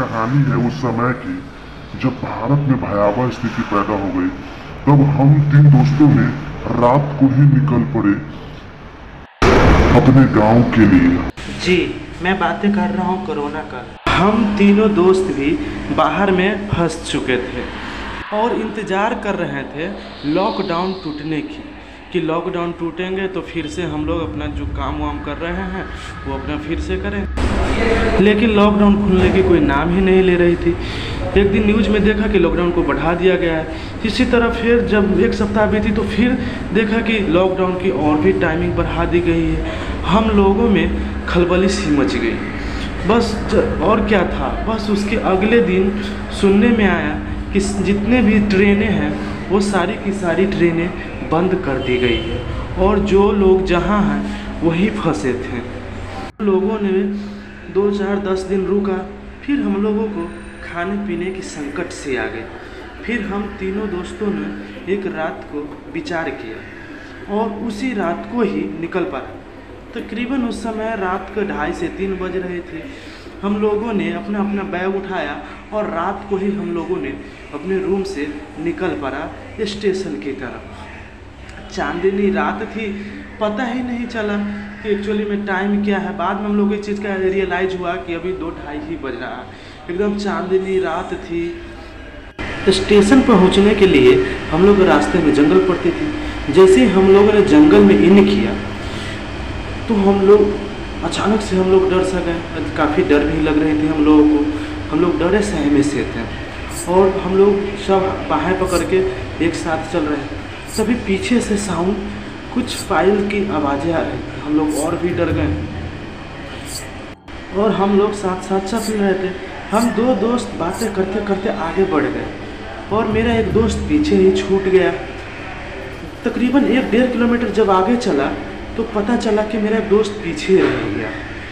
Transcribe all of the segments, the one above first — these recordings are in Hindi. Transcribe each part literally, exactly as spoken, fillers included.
कहानी है उस समय की जब भारत में भयावह स्थिति पैदा हो गई। तब हम तीन दोस्तों ने रात को ही निकल पड़े अपने गांव के लिए। जी, मैं बातें कर रहा हूँ कोरोना का। हम तीनों दोस्त भी बाहर में फंस चुके थे और इंतज़ार कर रहे थे लॉकडाउन टूटने की, कि लॉकडाउन टूटेंगे तो फिर से हम लोग अपना जो काम वाम कर रहे हैं वो अपना फिर से करें। लेकिन लॉकडाउन खुलने की कोई नाम ही नहीं ले रही थी। एक दिन न्यूज़ में देखा कि लॉकडाउन को बढ़ा दिया गया है। इसी तरह फिर जब एक सप्ताह बीती तो फिर देखा कि लॉकडाउन की और भी टाइमिंग बढ़ा दी गई है। हम लोगों में खलबली सी मच गई। बस और क्या था, बस उसके अगले दिन सुनने में आया कि जितने भी ट्रेनें हैं वो सारी की सारी ट्रेनें बंद कर दी गई है और जो लोग जहाँ हैं वहीं फंसे थे। लोगों ने दो चार दस दिन रुका, फिर हम लोगों को खाने पीने की संकट से आ गए। फिर हम तीनों दोस्तों ने एक रात को विचार किया और उसी रात को ही निकल पड़ा। तकरीबन उस समय रात के ढाई से तीन बज रहे थे। हम लोगों ने अपना अपना बैग उठाया और रात को ही हम लोगों ने अपने रूम से निकल पड़ा स्टेशन की तरफ। चांदनी रात थी, पता ही नहीं चला कि एक्चुअली में टाइम क्या है। बाद में हम लोग को इस चीज़ का रियलाइज़ हुआ कि अभी दो ढाई ही बज रहा है। एकदम चांदनी रात थी। स्टेशन पहुंचने के लिए हम लोग रास्ते में जंगल पड़ती थी। जैसे ही हम लोगों ने जंगल में इन किया तो हम लोग अचानक से हम लोग डर सा गए। काफ़ी डर भी लग रही थी हम लोगों को। हम लोग डरे सहमे से थे और हम लोग सब बाहें पकड़ के एक साथ चल रहे थे। तभी पीछे से साउंड कुछ फाइल की आवाज़ें आ रही थी। हम लोग और भी डर गए और हम लोग साथ साथ चल रहे थे। हम दो दोस्त बातें करते करते आगे बढ़ गए और मेरा एक दोस्त पीछे ही छूट गया। तकरीबन एक डेढ़ किलोमीटर जब आगे चला तो पता चला कि मेरा दोस्त पीछे रह गया।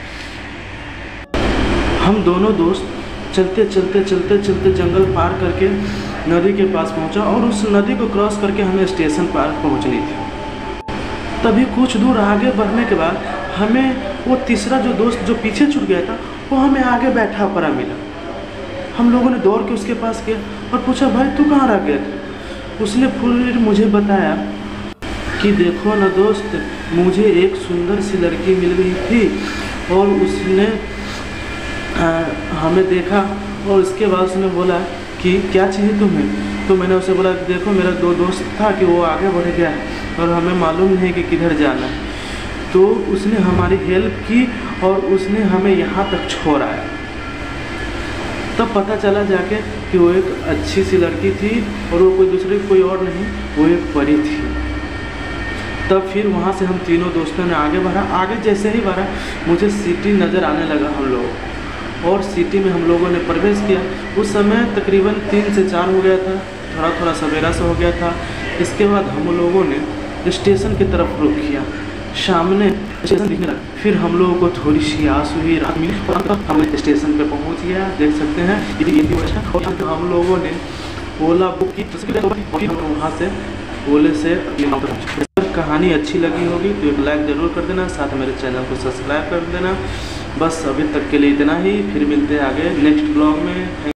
हम दोनों दोस्त चलते चलते चलते चलते जंगल पार करके नदी के पास पहुंचा और उस नदी को क्रॉस करके हमें स्टेशन पार पहुंचनी थी। तभी कुछ दूर आगे बढ़ने के बाद हमें वो तीसरा जो दोस्त जो पीछे छूट गया था वो हमें आगे बैठा पड़ा मिला। हम लोगों ने दौड़ के उसके पास गए और पूछा, भाई तू कहाँ रह गया था? उसने फिर मुझे बताया कि देखो ना दोस्त, मुझे एक सुंदर सी लड़की मिल गई थी और उसने आ, हमें देखा और उसके बाद उसने बोला कि क्या चाहिए तुम्हें? तो मैंने उसे बोला कि देखो मेरा दो दोस्त था कि वो आगे बढ़ गया और हमें मालूम नहीं कि किधर जाना है। तो उसने हमारी हेल्प की और उसने हमें यहाँ तक छोड़ाया। तब पता चला जाके कि वो एक अच्छी सी लड़की थी और वो कोई दूसरी कोई और नहीं, वो एक परी थी। तब फिर वहाँ से हम तीनों दोस्तों ने आगे बढ़ा। आगे जैसे ही बढ़ा मुझे सिटी नज़र आने लगा हम लोग और सिटी में हम लोगों ने प्रवेश किया। उस समय तकरीबन तीन से चार हो गया था, थोड़ा थोड़ा सवेरा से हो गया था। इसके बाद हम लोगों ने स्टेशन की तरफ रुख किया। सामने स्टेशन दिखने लगा। फिर हम लोगों को थोड़ी सी आस हुई, रात मिली और हम स्टेशन पे पहुंच गया। देख सकते हैं ये हम लोगों ने ओला बुक की। वहाँ से ओले से कहानी अच्छी लगी होगी तो एक लाइक ज़रूर कर देना, साथ मेरे चैनल को सब्सक्राइब कर देना। बस अभी तक के लिए इतना ही, फिर मिलते हैं आगे नेक्स्ट ब्लॉग में।